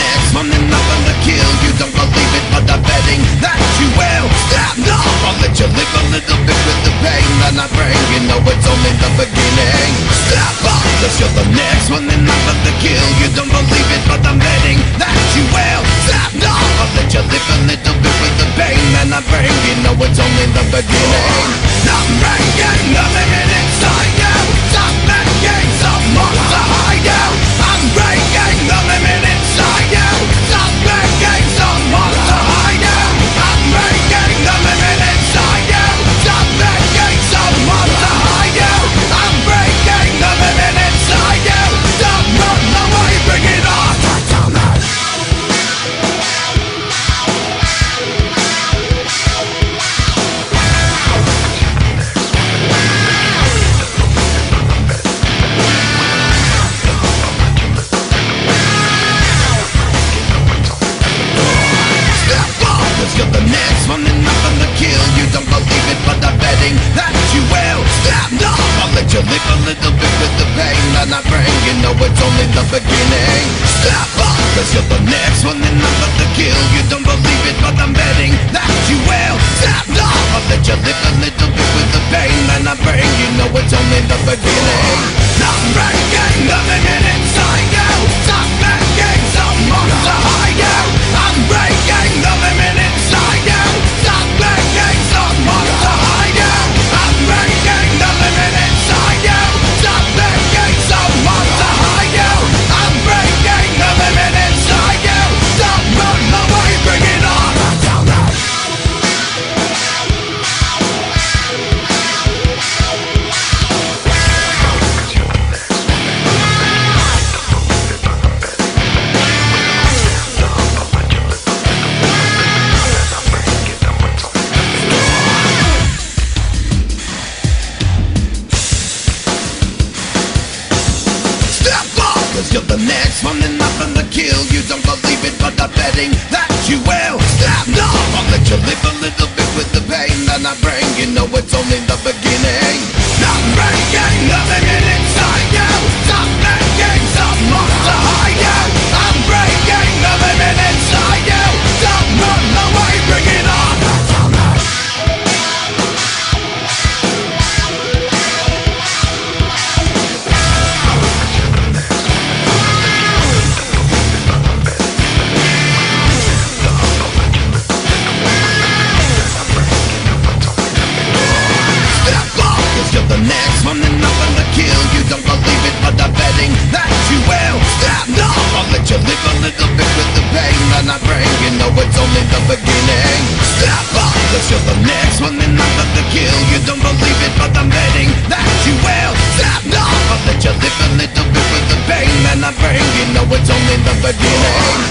next one enough on the kill. You don't believe it, but I'm betting that you will. Stand up, I'll let you live a little bit with the pain that I bring. You know it's only the beginning. Step up, cause you're the next one enough on the kill. You don't believe it, but I'm betting that you will. Stand up, I'll let you live a little bit with the pain that I bring. You know it's only the beginning. I'm bringing nothing in inside you. Stop making someone to hide you. I'm breaking the limit inside you. Stop making someone to hide you. I'm breaking the limit inside you. Stop making someone to hide you. I'm breaking the limit inside you. Stop running away, bring it on. You're the next one enough on the kill. You don't believe it, but I'm betting that you will. Stand up, I'll let you live a little bit with the pain that I bring. You know it's only the beginning. Step up, cause you're the next one enough on the kill. You don't believe it, but I'm betting that you will. Stand up, I'll let you live a little bit with the pain that I bring. You know it's only the beginning. I'm breaking the limit inside you. Stop making someone to hide you. I'm breaking the limit inside you. Stop making someone to hide you. I'm breaking the limit inside you. Stop making someone to hide you. I'm breaking the limit inside you. Stop running away, bring it on. Cause you're the next one enough on the kill. You don't believe it, but I'm betting that you will. Stand up, I'll let you live a little bit with the pain that I bring. You know it's only the beginning. I'm breaking the limit inside you. Stop making someone to hide you. I'm breaking the limit inside you. Don't run away, bring it on. You're the next one enough on the kill. You don't believe it, but I'm betting that you will. Stand up, I'll let you live a little bit with the pain that I bring. You know it's only the beginning. Step up, cause you're the next one enough on the kill. You don't believe it, but I'm betting that you will. Stand up, I'll let you live a little bit with the pain that I bring. You know it's only the beginning.